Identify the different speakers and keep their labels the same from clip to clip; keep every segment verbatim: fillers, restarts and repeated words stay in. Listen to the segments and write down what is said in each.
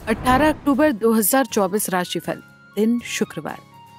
Speaker 1: अठारह अक्टूबर दो हज़ार चौबीस राशिफल, दिन शुक्रवार।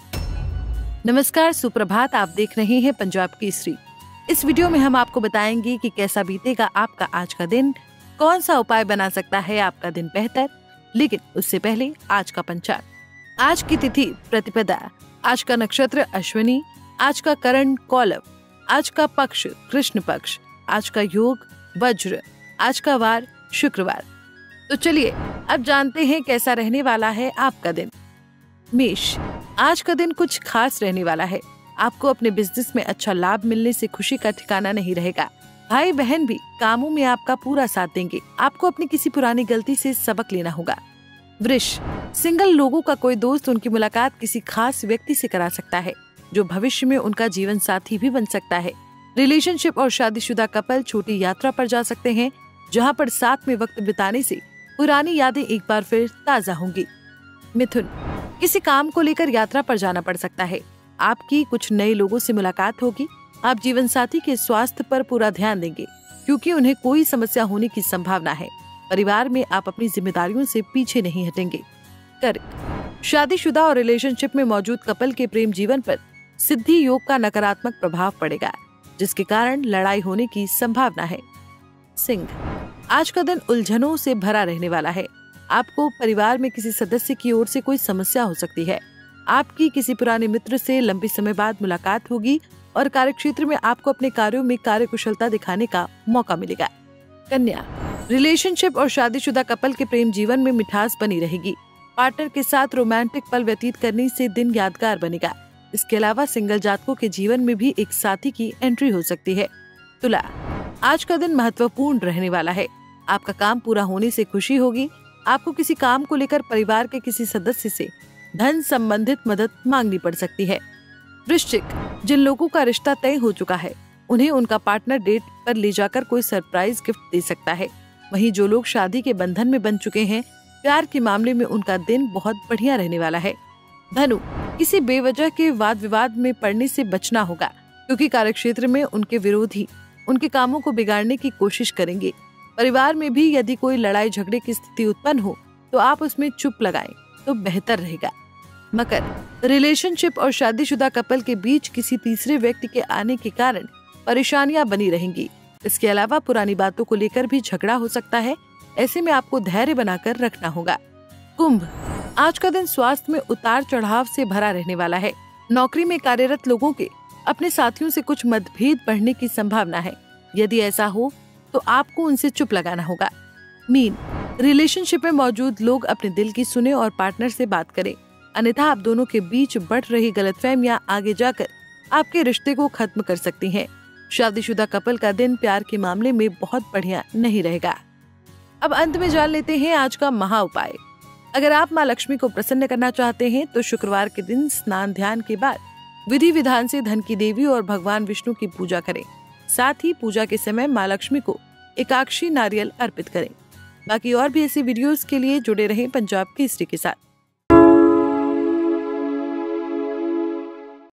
Speaker 1: नमस्कार, सुप्रभात। आप देख रहे हैं पंजाब केसरी। इस वीडियो में हम आपको बताएंगे कि कैसा बीतेगा आपका आज का दिन, कौन सा उपाय बना सकता है आपका दिन बेहतर। लेकिन उससे पहले आज का पंचांग। आज की तिथि प्रतिपदा, आज का नक्षत्र अश्विनी, आज का करण कौलव, आज का पक्ष कृष्ण पक्ष, आज का योग वज्र, आज का वार शुक्रवार। तो चलिए अब जानते हैं कैसा रहने वाला है आपका दिन। मेष, आज का दिन कुछ खास रहने वाला है। आपको अपने बिजनेस में अच्छा लाभ मिलने से खुशी का ठिकाना नहीं रहेगा। भाई बहन भी कामों में आपका पूरा साथ देंगे। आपको अपनी किसी पुरानी गलती से सबक लेना होगा। वृष, सिंगल लोगों का कोई दोस्त उनकी मुलाकात किसी खास व्यक्ति से करा सकता है, जो भविष्य में उनका जीवन साथी भी बन सकता है। रिलेशनशिप और शादीशुदा कपल छोटी यात्रा पर जा सकते हैं, जहां पर साथ में वक्त बिताने से पुरानी यादें एक बार फिर ताजा होंगी। मिथुन, किसी काम को लेकर यात्रा पर जाना पड़ सकता है। आपकी कुछ नए लोगों से मुलाकात होगी। आप जीवन साथी के स्वास्थ्य पर पूरा ध्यान देंगे, क्योंकि उन्हें कोई समस्या होने की संभावना है। परिवार में आप अपनी जिम्मेदारियों से पीछे नहीं हटेंगे। कर्क, शादीशुदा और रिलेशनशिप में मौजूद कपल के प्रेम जीवन पर सिद्धि योग का नकारात्मक प्रभाव पड़ेगा, जिसके कारण लड़ाई होने की संभावना है। सिंह, आज का दिन उलझनों से भरा रहने वाला है। आपको परिवार में किसी सदस्य की ओर से कोई समस्या हो सकती है। आपकी किसी पुराने मित्र से लंबी समय बाद मुलाकात होगी और कार्यक्षेत्र में आपको अपने कार्यों में कार्यकुशलता दिखाने का मौका मिलेगा। कन्या, रिलेशनशिप और शादीशुदा कपल के प्रेम जीवन में मिठास बनी रहेगी। पार्टनर के साथ रोमांटिक पल व्यतीत करने से दिन यादगार बनेगा। इसके अलावा सिंगल जातकों के जीवन में भी एक साथी की एंट्री हो सकती है। तुला, आज का दिन महत्वपूर्ण रहने वाला है। आपका काम पूरा होने से खुशी होगी। आपको किसी काम को लेकर परिवार के किसी सदस्य से धन संबंधित मदद मांगनी पड़ सकती है। वृश्चिक, जिन लोगों का रिश्ता तय हो चुका है, उन्हें उनका पार्टनर डेट पर ले जाकर कोई सरप्राइज गिफ्ट दे सकता है। वहीं जो लोग शादी के बंधन में बन चुके हैं, प्यार के मामले में उनका दिन बहुत बढ़िया रहने वाला है। धनु, किसी बेवजह के वाद विवाद में पड़ने से बचना होगा, क्योंकि कार्यक्षेत्र में उनके विरोधी उनके कामों को बिगाड़ने की कोशिश करेंगे। परिवार में भी यदि कोई लड़ाई झगड़े की स्थिति उत्पन्न हो तो आप उसमें चुप लगाएं तो बेहतर रहेगा। मकर, रिलेशनशिप और शादीशुदा कपल के बीच किसी तीसरे व्यक्ति के आने के कारण परेशानियां बनी रहेंगी। इसके अलावा पुरानी बातों को लेकर भी झगड़ा हो सकता है। ऐसे में आपको धैर्य बनाकर रखना होगा। कुंभ, आज का दिन स्वास्थ्य में उतार चढ़ाव से भरा रहने वाला है। नौकरी में कार्यरत लोगों के अपने साथियों से कुछ मतभेद बढ़ने की संभावना है। यदि ऐसा हो तो आपको उनसे चुप लगाना होगा। मीन, रिलेशनशिप में मौजूद लोग अपने दिल की सुने और पार्टनर से बात करें, अन्यथा आप दोनों के बीच बढ़ रही गलतफहमियां आगे जाकर आपके रिश्ते को खत्म कर सकती हैं। शादीशुदा कपल का दिन प्यार के मामले में बहुत बढ़िया नहीं रहेगा। अब अंत में जान लेते हैं आज का महा उपाय। अगर आप माँ लक्ष्मी को प्रसन्न करना चाहते हैं तो शुक्रवार के दिन स्नान ध्यान के बाद विधि विधान से धन की देवी और भगवान विष्णु की पूजा करें। साथ ही पूजा के समय माँ लक्ष्मी को एकाक्षी नारियल अर्पित करें। बाकी और भी ऐसी वीडियोस के लिए जुड़े रहें पंजाब केसरी के साथ।